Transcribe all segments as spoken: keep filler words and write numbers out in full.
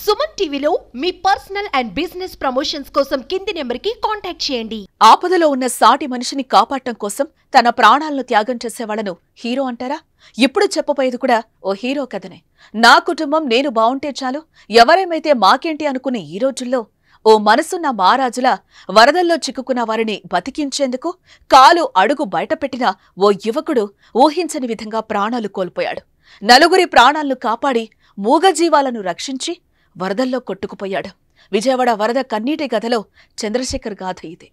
సుమన్ టీవీలో మీ personal and business promotions కోసం కింది నెంబర్కి కాంటాక్ట్ చేయండి. ఆపదలో ఉన్న సాటి మనిషిని కాపాడటం కోసం తన ప్రాణాలను త్యాగం చేసేవాళ్లను హీరో అంటారా? ఇప్పుడు చెప్పబోయేది కూడా ఓ హీరో కథనే. నా కుటుంబం నేను బావుంటే చాలు, ఎవరేమైతే మాకేంటి అనుకునే ఈ రోజుల్లో ఓ మనసున్న మహారాజులా వరదల్లో చిక్కుకున్న వారిని బతికించేందుకు కాలు అడుగు బయటపెట్టిన ఓ యువకుడు ఊహించని విధంగా ప్రాణాలు కోల్పోయాడు. నలుగురి ప్రాణాలను కాపాడి మూగజీవాలను రక్షించి వరదల్లో కొట్టుకుపోయాడు. విజయవాడ వరద కన్నీటి గదలో చంద్రశేఖర్ గాథ ఇది.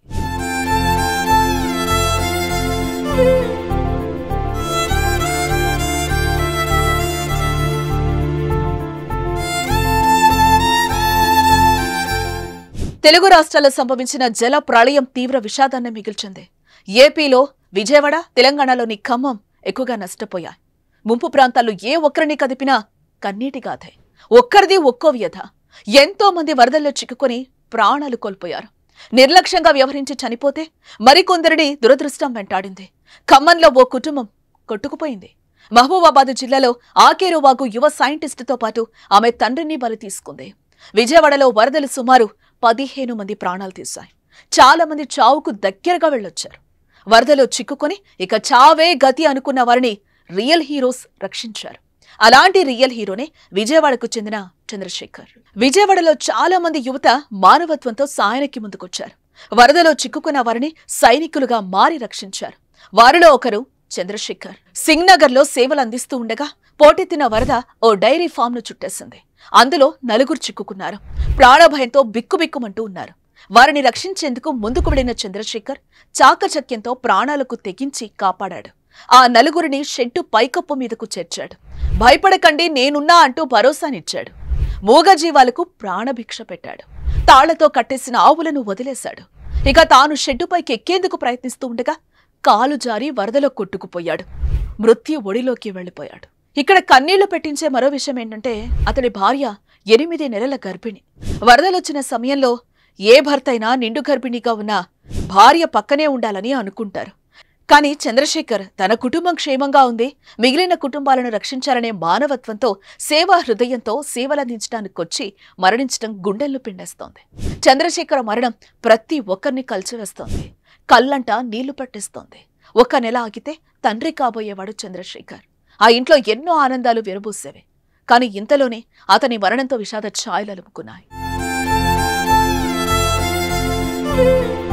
తెలుగు రాష్ట్రాల్లో సంభవించిన జల ప్రళయం తీవ్ర విషాదాన్ని మిగిల్చింది. ఏపీలో విజయవాడ, తెలంగాణలోని ఖమ్మం ఎక్కువగా నష్టపోయాయి. ముంపు ప్రాంతాల్లో ఏ ఒక్కరిని కదిపినా కన్నీటి గాథే. ఒక్కరిది ఒక్కో వ్యధ. ఎంతో మంది వరదల్లో చిక్కుకొని ప్రాణాలు కోల్పోయారు. నిర్లక్ష్యంగా వ్యవహరించి చనిపోతే మరికొందరిని దురదృష్టం వెంటాడింది. ఖమ్మంలో ఓ కుటుంబం కొట్టుకుపోయింది. మహబూబాబాద్ జిల్లాలో ఆకేరువాగు యువ సైంటిస్టుతో పాటు ఆమె తండ్రిని బలి తీసుకుంది. విజయవాడలో వరదలు సుమారు పదిహేను మంది ప్రాణాలు తీశాయి. చాలా మంది చావుకు దగ్గరగా వెళ్ళొచ్చారు. వరదలో చిక్కుకొని ఇక చావే గతి అనుకున్న వారిని రియల్ హీరోస్ రక్షించారు. అలాంటి రియల్ హీరోనే విజయవాడకు చెందిన చంద్రశేఖర్. విజయవాడలో చాలా మంది యువత మానవత్వంతో సాయానికి ముందుకొచ్చారు. వరదలో చిక్కుకున్న వారిని సైనికులుగా మారి రక్షించారు. వారిలో ఒకరు చంద్రశేఖర్. సింగ్నగర్లో సేవలు అందిస్తూ ఉండగా పోటెత్తిన వరద ఓ డైరీ ఫామ్ ను చుట్టేసింది. అందులో నలుగురు చిక్కుకున్నారు. ప్రాణభయంతో బిక్కుబిక్కుమంటూ ఉన్నారు. వారిని రక్షించేందుకు ముందుకు వెళ్లిన చంద్రశేఖర్ చాకచక్యంతో ప్రాణాలకు తెగించి కాపాడాడు. ఆ నలుగురిని షెడ్డు పైకప్పు మీదకు చేర్చాడు. భయపడకండి, నేనున్నా అంటూ భరోసానిచ్చాడు. మూగజీవాలకు ప్రాణభిక్ష పెట్టాడు. తాళ్లతో కట్టేసిన ఆవులను వదిలేశాడు. ఇక తాను షెడ్డుపైకి ఎక్కేందుకు ప్రయత్నిస్తూ ఉండగా కాలు జారి వరదలో కొట్టుకుపోయాడు. మృత్యు ఒడిలోకి వెళ్లిపోయాడు. ఇక్కడ కన్నీళ్లు పెట్టించే మరో విషయం ఏంటంటే, అతడి భార్య ఎనిమిది నెలల గర్భిణి. వరదలొచ్చిన సమయంలో ఏ భర్తైనా నిండు గర్భిణిగా ఉన్న భార్య పక్కనే ఉండాలని అనుకుంటారు. కానీ చంద్రశేఖర్ తన కుటుంబం క్షేమంగా ఉంది, మిగిలిన కుటుంబాలను రక్షించాలనే మానవత్వంతో, సేవా హృదయంతో సేవలందించడానికొచ్చి మరణించడం గుండెలను పిండేస్తోంది. చంద్రశేఖర్ మరణం ప్రతి ఒక్కరిని కలిచివేస్తోంది. కళ్ళంట నీళ్లు పట్టిస్తోంది. ఒక్క నెల ఆగితే తండ్రి కాబోయేవాడు చంద్రశేఖర్. ఆ ఇంట్లో ఎన్నో ఆనందాలు విరబూసేవి. కానీ ఇంతలోనే అతని మరణంతో విషాద ఛాయలు అలుముకున్నాయి.